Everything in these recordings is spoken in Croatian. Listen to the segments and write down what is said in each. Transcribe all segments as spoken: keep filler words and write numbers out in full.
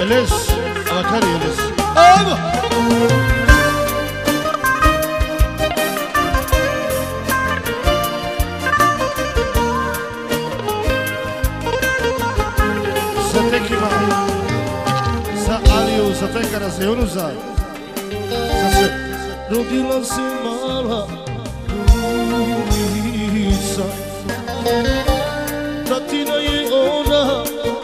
Jeles, Alakar Jeles. Ajmo! Za Tekima, za Aliju, za Tekara, za Junuza, za sve. Rodila se mala glumica, tatina je ona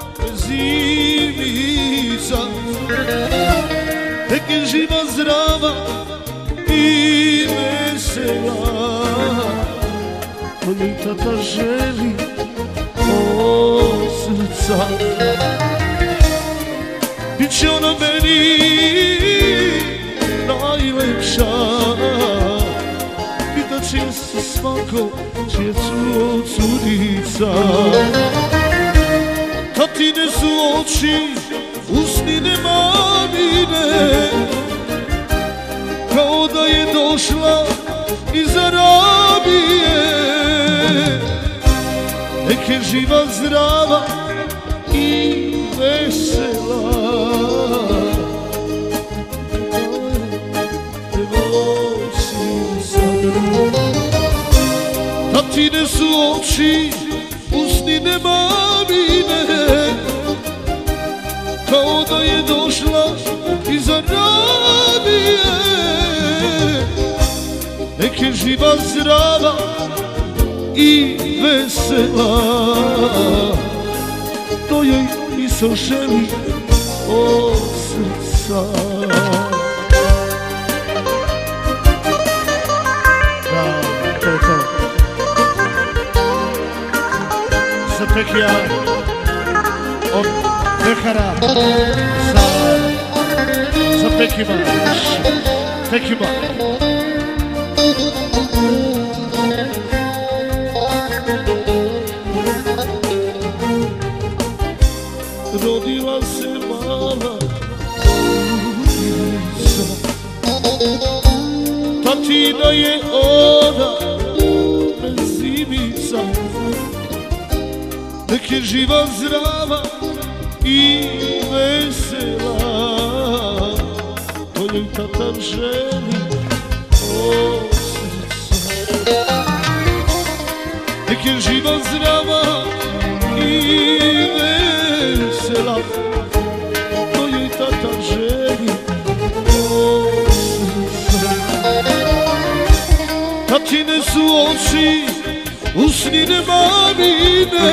zimica, tek je živa, zdrava i vesela, to njoj tata želi od srca. Biće ona meni najlepša, pitat će se svako čije su curica. Tatine su oči, usnine mamine, kao da je došla iz Arabije. Nek je živa, zdrava i vesela, tatine su oči, usnine mamine, kao da je došla iz Arabije. Nek je živa, zdrava i vesela, to joj misao želi od srca. Da, to je to. Za Tekija od Tehara, za, za Tekima, Tekima. Rodila se mala glumica, tatina je ona zimica, nek je živa, zdrava i vesela, to njoj tata želi od srca. Nek je živa, zdrava i vesela, to joj tata želi od srca. Tatine su oči, usnine mamine,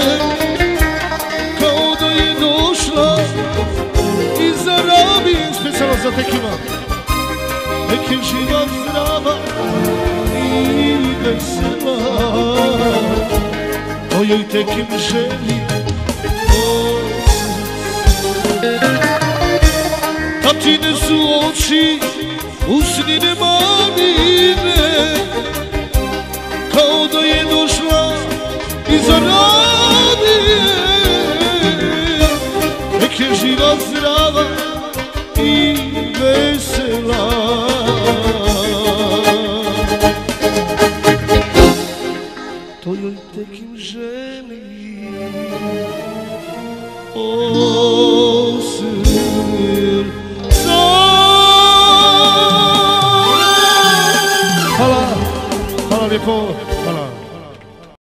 kao da je došla iz Arabije. Specijalno za Tekima. Nek je živa, zdrava i vesela, to joj Tekim želi od srca. Tatine su oči, usnine mamine, kao da je došla iz Arabije. Nek je živa, zdrava i vesela, to joj Tekim želi od srca. Hvala, hvala lijepo.